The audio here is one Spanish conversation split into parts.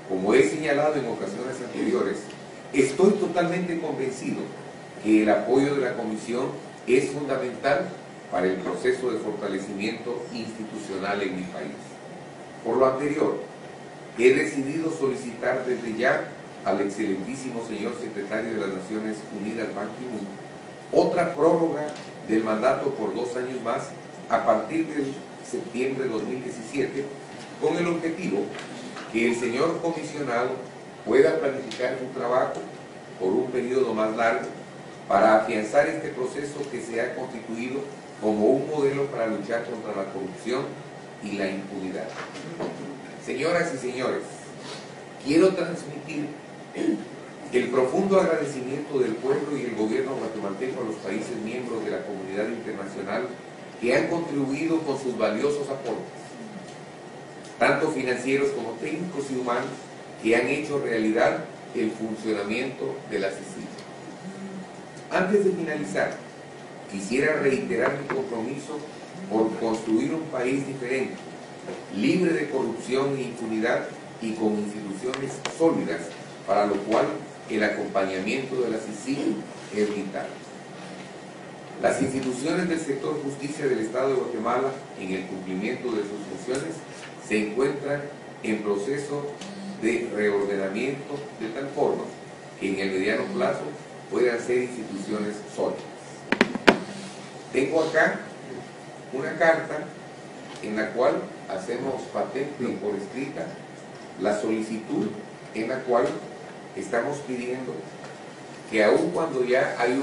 Como he señalado en ocasiones anteriores, estoy totalmente convencido que el apoyo de la Comisión es fundamental para el proceso de fortalecimiento institucional en mi país. Por lo anterior, he decidido solicitar desde ya al excelentísimo señor secretario de las Naciones Unidas, Ban Ki-moon, otra prórroga del mandato por 2 años más a partir de septiembre de 2017, con el objetivo que el señor comisionado pueda planificar su trabajo por un periodo más largo para afianzar este proceso que se ha constituido como un modelo para luchar contra la corrupción y la impunidad. Señoras y señores, quiero transmitir el profundo agradecimiento del pueblo y el gobierno guatemalteco a los países miembros de la comunidad internacional que han contribuido con sus valiosos aportes, tanto financieros como técnicos y humanos, que han hecho realidad el funcionamiento de la CICIG. Antes de finalizar, quisiera reiterar mi compromiso por construir un país diferente, libre de corrupción e impunidad y con instituciones sólidas, para lo cual el acompañamiento de la CICIG es vital. Las instituciones del sector justicia del Estado de Guatemala, en el cumplimiento de sus funciones, se encuentran en proceso de reordenamiento de tal forma que en el mediano plazo puedan ser instituciones sólidas. Tengo acá una carta en la cual hacemos patente por escrita la solicitud en la cual estamos pidiendo que aun cuando ya hay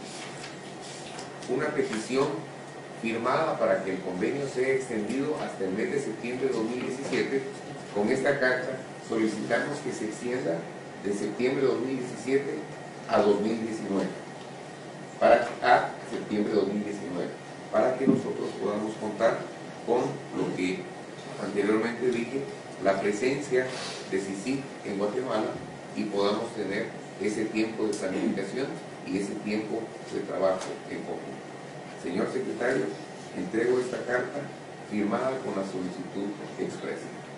una petición firmada para que el convenio sea extendido hasta el mes de septiembre de 2017, con esta carta solicitamos que se extienda de septiembre de 2017 a 2019, a septiembre de 2019, para que nosotros podamos contar con lo que anteriormente dije, la presencia de CICIG en Guatemala, y podamos tener ese tiempo de planificación y ese tiempo de trabajo en conjunto. Señor secretario, entrego esta carta firmada con la solicitud expresa.